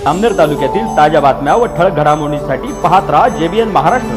जामनेर तालुक्यातील ताज्या बातम्या व ठळक घडामोडींसाठी पाहत रहा JBN महाराष्ट्र।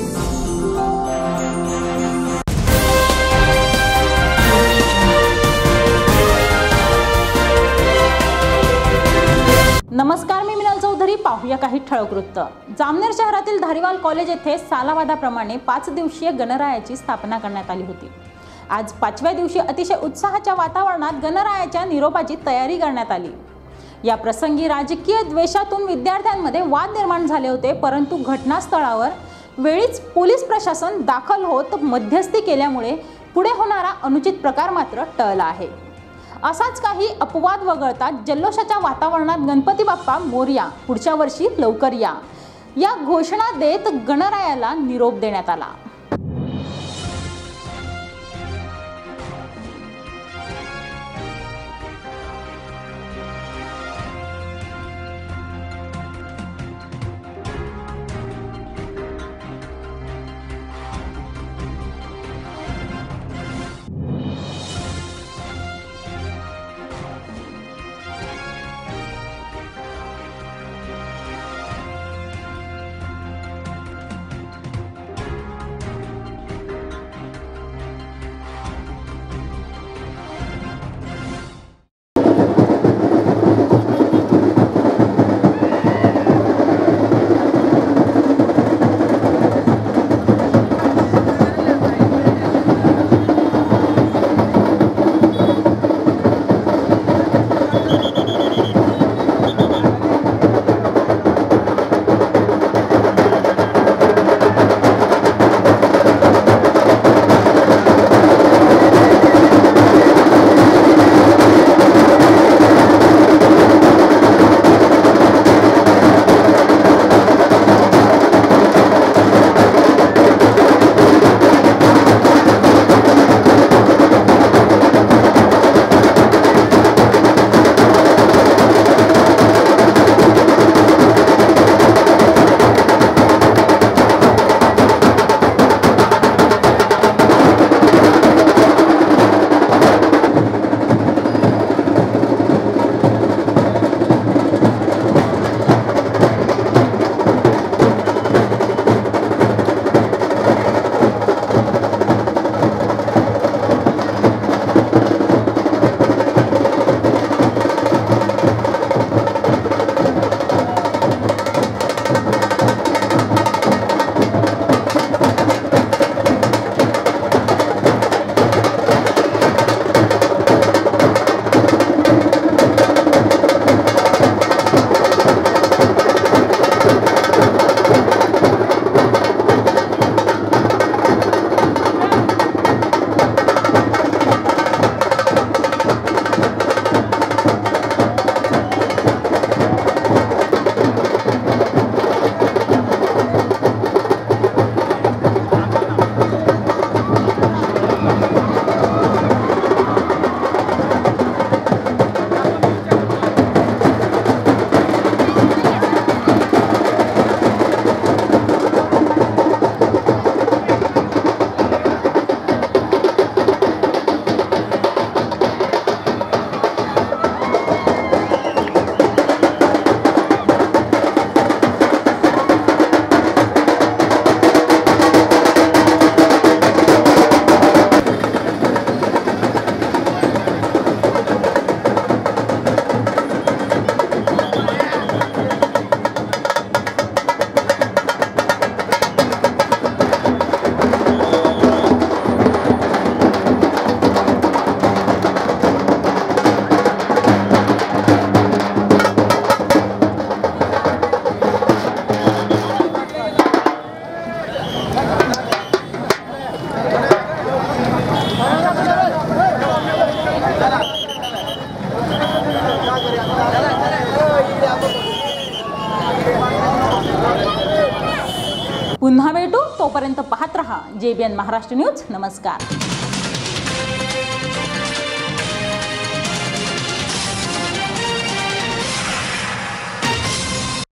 नमस्कार, मी मिनल चौधरी। पाहूया काही ठळक वृत्त। जामनेर शहरातील धारीवाल कॉलेज येथे सालावादाप्रमाणे 5 दिवसीय गणरायाची स्थापना करण्यात आली होती। आज 5व्या दिवशी अतिशय उत्साहाच्या वातावरणात गणरायाच्या निरोपाची तयारी करण्यात आली। या प्रसंगी राजकीय द्वेषातून विद्यार्थ्यांमध्ये वाद निर्माण झाले होते, परंतु घटनास्थळावर वेळीच पोलीस प्रशासन दाखल होत मध्यस्थी केल्यामुळे पुढे होणारा अनुचित प्रकार मात्र टळला आहे। असाच काही अपवाद वगळता जल्लोषाच्या वातावरणात गणपती बाप्पा मोरया, पुढच्या वर्षी लवकर या घोषणा देत गणरायाला निरोप देण्यात आला। पुन्हा भेटू, तोपर्यंत पाहत रहा JBN महाराष्ट्र न्यूज। नमस्कार।